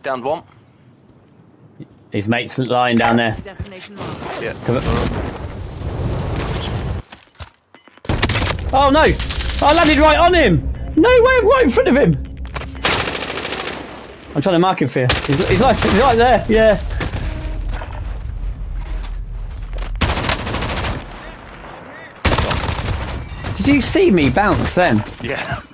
Downed one. His mate's lying down there. Destination marked. Yeah. Oh no! I landed right on him! No way, I'm right in front of him! I'm trying to mark him for you. He's right there, yeah. Did you see me bounce then? Yeah.